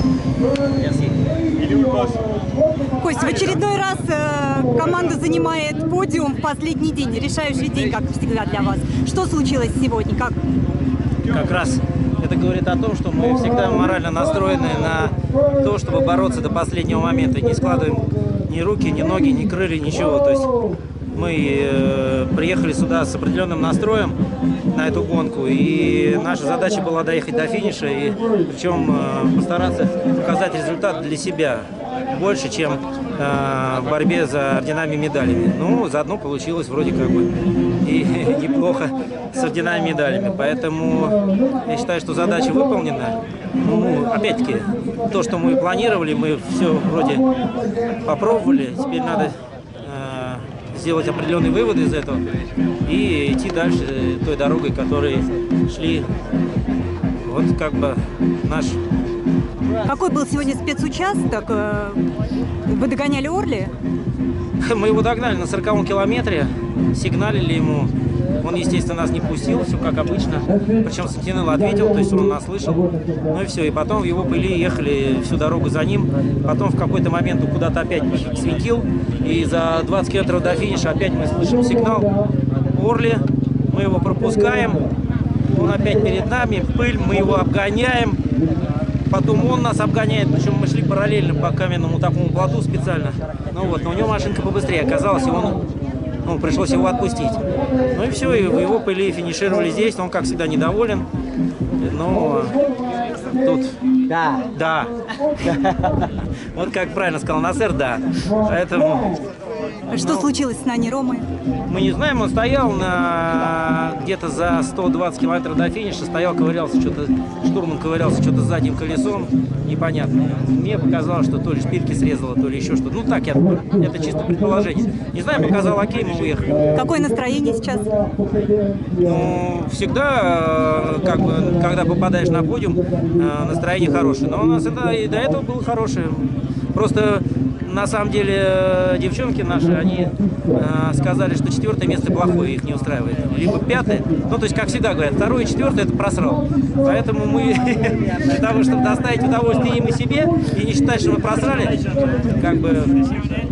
Кость, в очередной раз команда занимает подиум в последний день, решающий день, как всегда для вас. Что случилось сегодня? Как раз это говорит о том, что мы всегда морально настроены на то, чтобы бороться до последнего момента. Не складываем ни руки, ни ноги, ни крылья, ничего. То есть мы приехали сюда с определенным настроем на эту гонку, и наша задача была доехать до финиша, и причем постараться показать результат для себя больше, чем в борьбе за орденами и медалями. Ну, заодно получилось вроде как бы и неплохо с орденами и медалями. Поэтому я считаю, что задача выполнена. Ну, опять-таки, то, что мы планировали, мы все вроде попробовали. Теперь надо сделать определенные выводы из этого и идти дальше той дорогой, которой шли. Вот как бы наш... Какой был сегодня спецучасток? Вы догоняли Орли? Мы его догнали на 40-м километре, сигналили ему. Он, естественно, нас не пустил, все как обычно. Причем Сантинелло ответил, то есть он нас слышал. Ну и все, и потом в его пыли ехали всю дорогу за ним. Потом в какой-то момент он куда-то опять свинтил. И за 20 километров до финиша опять мы слышим сигнал Орли. Мы его пропускаем. Он опять перед нами, пыль, мы его обгоняем. Потом он нас обгоняет, причем мы шли параллельно по каменному такому плоту специально. Ну вот, но у него машинка побыстрее оказалась, и пришлось его отпустить. Ну и все, и в его пыли финишировали здесь, он, как всегда, недоволен. Но тут... Да. Вот как правильно сказал Насер, да. Поэтому... Что случилось с Нани Ромой? Мы не знаем, он стоял где-то за 120 километров до финиша, стоял, ковырялся что-то, штурман ковырялся что-то с задним колесом, непонятно. Мне показалось, что то ли шпильки срезало, то ли еще что-то. Ну так, это чисто предположение. Не знаю, показал окей, мы уехали. Какое настроение сейчас? Ну, всегда, как бы, когда попадаешь на подиум, настроение хорошее. Но у нас это и до этого было хорошее. Просто... На самом деле, девчонки наши, они сказали, что 4-е место плохое, их не устраивает. Либо 5-е, ну, то есть, как всегда говорят, 2-е и 4-е это просрал. Поэтому мы, для того, чтобы доставить удовольствие им и себе, и не считать, что мы просрали, как бы